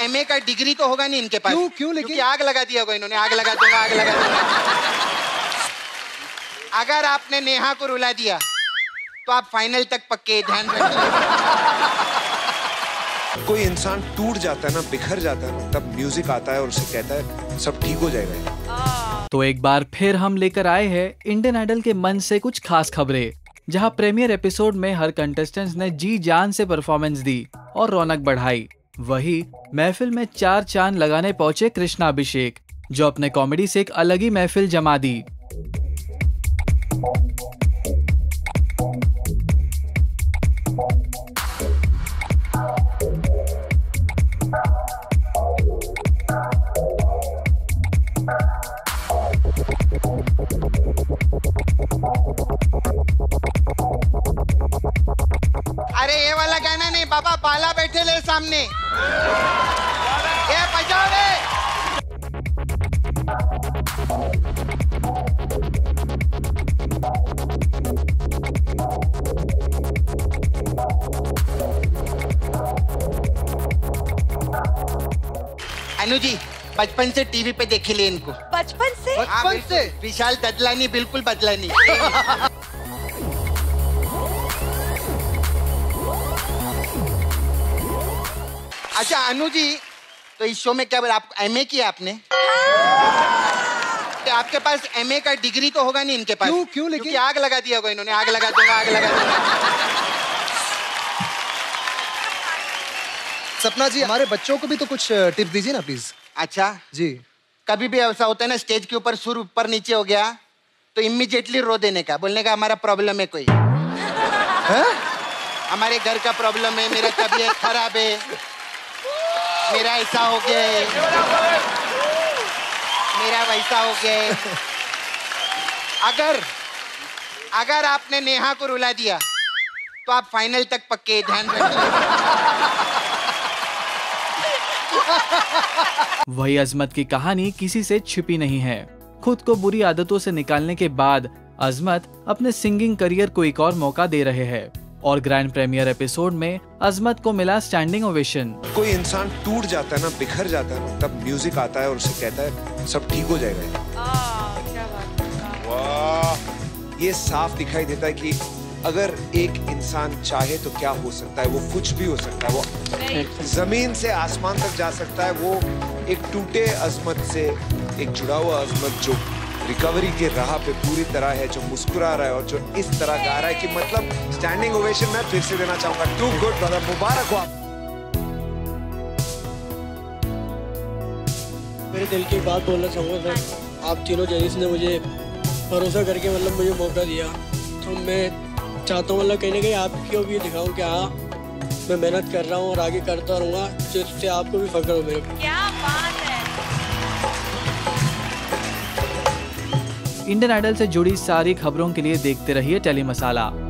MA का degree तो होगा नहीं इनके पास। क्यों लेकिन? क्योंकि आग लगा दिया होगा इन्होंने, आग लगा दूंगा, आग लगा दूंगा। अगर आपने नेहा को रुला दिया तो आप फाइनल तक पक्के, ध्यान रखिए। कोई इंसान टूट जाता है ना, बिखर जाता है ना, तब म्यूजिक आता है और उसे कहता है सब ठीक हो जाएगा। तो एक बार फिर हम लेकर आए हैं इंडियन आइडल के मंच से कुछ खास खबरें, जहां प्रीमियर एपिसोड में हर कंटेस्टेंट ने जी जान से परफॉर्मेंस दी और रौनक बढ़ाई। वही महफिल में 4 चांद लगाने पहुंचे कृष्णा अभिषेक, जो अपने कॉमेडी से एक अलग ही महफिल जमा दी। अरे ये वाला गाना नहीं बाबा, बाला बैठे ले सामने, ये बजाओ रे। अनु जी, बचपन से टीवी पे देखे ले इनको। बचपन से? बचपन से विशाल ददलानी, बिल्कुल बदलानी। अच्छा अनु जी, तो इस शो में क्या आप एमए किया आपने? तो आपके पास एमए का डिग्री तो होगा नहीं इनके पास। क्यों लेकिन? क्योंकि आग लगा दिया होगा इन्होंने, आग लगा दूंगा, आग लगा दूंगा। सपना जी, हमारे बच्चों को भी तो कुछ टिप दीजिए ना प्लीज। अच्छा जी, कभी भी ऐसा होता है ना, स्टेज के ऊपर सुर ऊपर नीचे हो गया तो इमीडिएटली रो देने का, बोलने का हमारा प्रॉब्लम है कोई है? हमारे घर का प्रॉब्लम है, मेरा तबीयत खराब है, मेरा ऐसा हो गया है, मेरा वैसा हो गया है। अगर आपने नेहा को रुला दिया तो आप फाइनल तक पक्के, ध्यान रखिए। वही अजमत की कहानी किसी से छिपी नहीं है। खुद को बुरी आदतों से निकालने के बाद अजमत अपने सिंगिंग करियर को एक और मौका दे रहे हैं और ग्रैंड प्रीमियर एपिसोड में अजमत को मिला स्टैंडिंग ओवेशन। कोई इंसान टूट जाता है ना, बिखर जाता है ना, तब म्यूजिक आता है और उसे कहता है सब ठीक हो जाएगा। क्या बात है। वाह, ये साफ दिखाई देता है कि अगर एक इंसान चाहे तो क्या हो सकता है, वो कुछ भी हो सकता है। वो जमीन से आसमान तक जा सकता है। वो एक टूटे अजमत से एक जुड़ा हुआ अजमत जो रिकवरी के राह पे पूरी तरह है, जो मुस्कुरा रहा है और जो इस तरह गा रहा है कि मतलब स्टैंडिंग ओवेशन मैं फिर से देना चाहूंगा। टू गुड ब्रदर, मुबारक हो आप। मेरे दिल की बात बोलना चाहूँगा सर, आप तीनों जजेस ने मुझे भरोसा करके मतलब मुझे मौका दिया, तो मैं चाहता हूँ मतलब कहीं ना कहीं आपको भी दिखाऊँ कि हाँ मैं मेहनत कर रहा हूँ और आगे करता रहूँगा, जिससे आपको भी फख्र हो मेरे को। क्या बात है। इंडियन आइडल से जुड़ी सारी खबरों के लिए देखते रहिए टेली मसाला।